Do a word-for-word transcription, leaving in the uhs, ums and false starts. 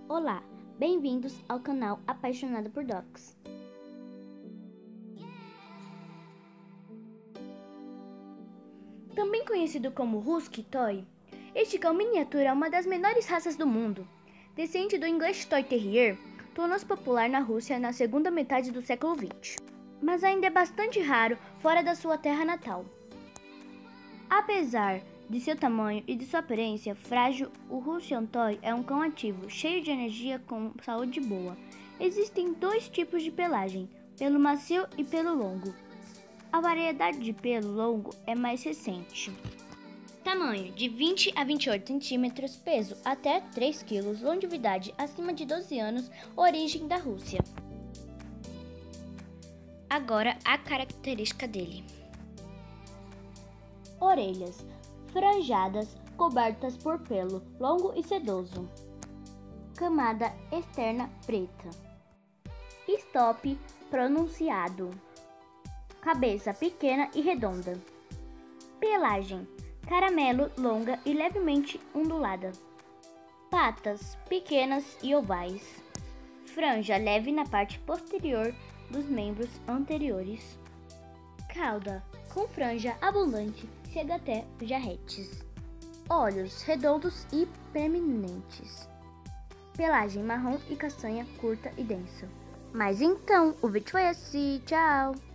Olá, bem-vindos ao canal Apaixonado por Dogs. Também conhecido como Husky Toy, este cão miniatura é uma das menores raças do mundo. Descendente do English Toy Terrier, tornou-se popular na Rússia na segunda metade do século vinte, mas ainda é bastante raro fora da sua terra natal. Apesar de seu tamanho e de sua aparência frágil, o Russian Toy é um cão ativo, cheio de energia com saúde boa. Existem dois tipos de pelagem, pelo macio e pelo longo. A variedade de pelo longo é mais recente. Tamanho de vinte a vinte e oito centímetros, peso até três quilos, longevidade acima de doze anos, origem da Rússia. Agora a característica dele. Orelhas franjadas, cobertas por pelo longo e sedoso. Camada externa preta. Stop pronunciado. Cabeça pequena e redonda. Pelagem caramelo, longa e levemente ondulada. Patas pequenas e ovais. Franja leve na parte posterior dos membros anteriores. Cauda com franja abundante, chega até os jarretes. Olhos redondos e proeminentes. Pelagem marrom e castanha curta e densa. Mas então, o vídeo foi esse. Tchau!